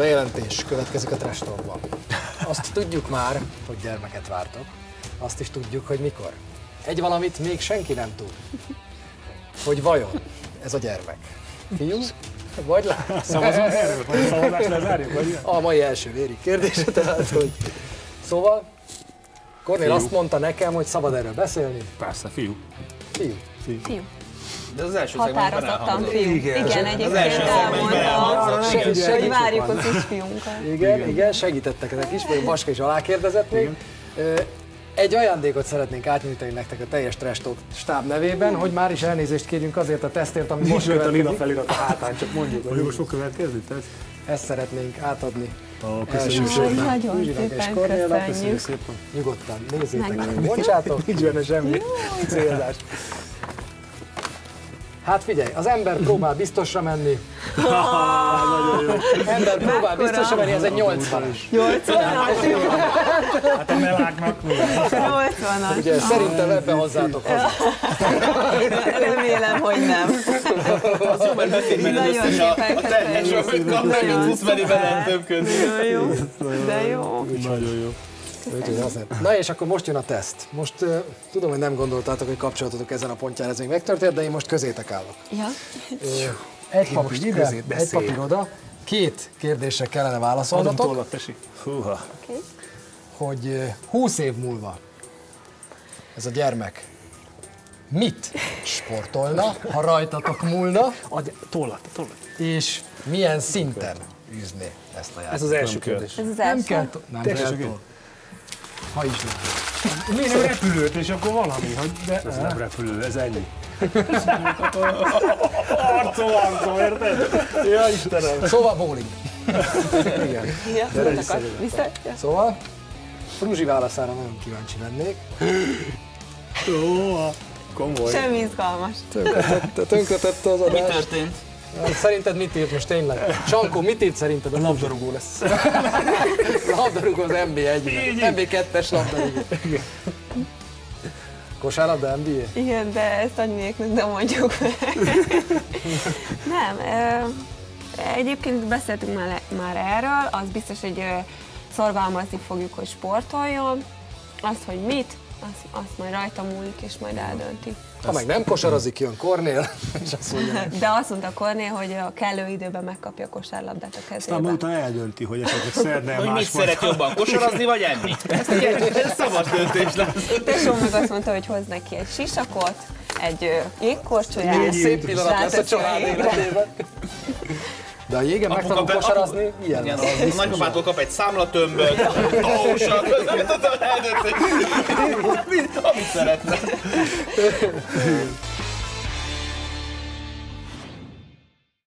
bejelentés következik a Trash Talkban. Azt tudjuk már, hogy gyermeket vártok. Azt is tudjuk, hogy mikor. Egy valamit még senki nem tud. Hogy vajon ez a gyermek fiú, vagy lány? Szavazunk erről? Vagy szavazást lezárjuk? Vagy ilyen? A mai első véri kérdése, tehát, hogy... Szóval, Kornél azt mondta nekem, hogy szabad erről beszélni. Persze, fiú. Fiú. Fiú. De az első szegmensben Határozottan elhangzott. fiú. Igen, egyébként elmondta, hogy várjuk a kisfiunkat. Igen, segítettek ezek is, vagy Baska is alákérdezett még. Egy ajándékot szeretnénk átnyújtani nektek a teljes Trash Talk stáb nevében, hogy már is elnézést kérjünk azért a tesztért, ami most Most a Lina következik. felirat a hátán, csak mondjuk, hogy most fog következni, tehát? Ezt szeretnénk átadni. Köszönjük Első szépen. Nagyon Ruzsinak és szépen Kornélnak. köszönjük. Szépen. Nyugodtan nézzétek meg, Megnézzük. bontsátok, nincs benne semmi célzás. Hát figyelj, az ember próbál biztosra menni. Nagyon jó. Ember próbál Mekkora? biztosra menni, ez egy 80-as. 80-as? Hát a meláknak. 80-as. Ugye szerintem ebben hozzátok haza. Remélem, hogy nem. Az jó, mert beszélj Nagyon szépen a terhes, amit kap, meg mit tudsz venni velem több közül. Nagyon jó. De jó. Nagyon jó. Úgyhogy azért. Na és akkor most jön a teszt. Most tudom, hogy nem gondoltátok, hogy kapcsolatotok ezen a pontján, ez még megtörtént, de én most közétek állok. Ja. Egy papír ide, közét egy beszélj. papír oda. Két kérdésre kellene Adom válaszolnotok, tollat, tesi. Húha. hogy 20 év múlva ez a gyermek mit sportolna, ha rajtatok múlna, Adj tollat. és milyen szinten űzné ezt a játékot. Ez az első kérdés. Ez az Nem első. kell, nem Tessék, kell. igen. Ha is nem. Miért repülőt, és akkor valami, hogy de... Ez nem repülő, ez ennyi. Arcol, érted? Ja, Istenem. Szóval bowling. Igen. Ja, tudatokat. Vissza? Ja. Szóval Fruzsi válaszára nagyon kíváncsi lennék. Ó, komoly. Semmi izgalmas. Tönkretette az Mi adást. történt? Szerinted mit írt most tényleg? Sankó, mit írt szerinted? A labdarúgó lesz. Labdarúgó az NB1-ben. NB2-es labdarúgó. Kosárlabda, NBA? Igen, de ezt annyiéknak nem mondjuk meg. Nem, egyébként beszéltünk már erről, az biztos, hogy szorgalmazni fogjuk, hogy sportoljon. Azt, hogy mit, azt majd rajta múlik, és majd eldönti. Ha meg nem kosarazik, jön Kornél, és azt mondja, De azt mondta Kornél, hogy a kellő időben megkapja a kosárlabdát a Aztán kezébe. utána eldönti, hogy esetleg szeretne Hogy mit más szeret jobban, kosarazni vagy enni? Ez szabad döntés lesz. Tesóm meg azt mondta, hogy hoz neki egy sisakot, egy jégkorcsolyát. egy szép pillanat lesz a ráteszi család jégre. életében. De a jégen meg tudom kosarazni, ilyen Igen, lesz. a nagypapától kap egy számlatömböt, tósat, nem tudom eldönteni. Amit szeretne.